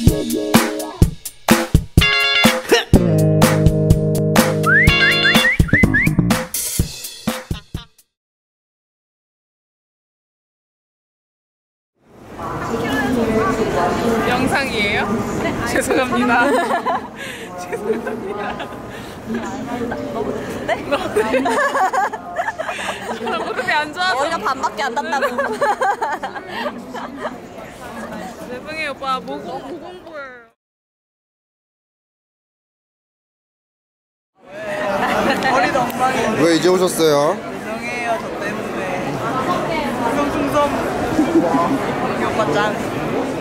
영상이에요? 네, 죄송합니다. 죄송합니다. 너무 좋은데? 나 무릎이 안 좋아서 머리가 반밖에 안 닿다고. 죄송해요 오빠. 모공부예요. 머리도 엉망이에요. 왜 이제 오셨어요? 죄송해요, 저 때문에. 충성. 우리 오빠 짱.